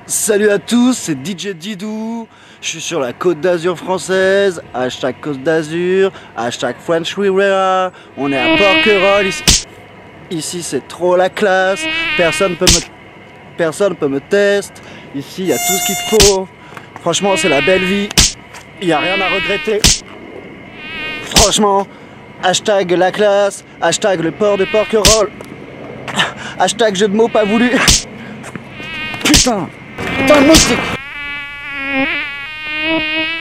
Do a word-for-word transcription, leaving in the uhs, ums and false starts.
Salut à tous, c'est D J Didou. Je suis sur la Côte d'Azur française. Hashtag Côte d'Azur. Hashtag French Riviera. On est à Porquerolles. Ici, ici c'est trop la classe. Personne peut me, personne peut me tester. Ici il y a tout ce qu'il faut. Franchement c'est la belle vie. Il n'y a rien à regretter. Franchement, hashtag la classe. Hashtag le port de Porquerolles. Hashtag jeu de mots pas voulu. Putain. Putain, le moustique.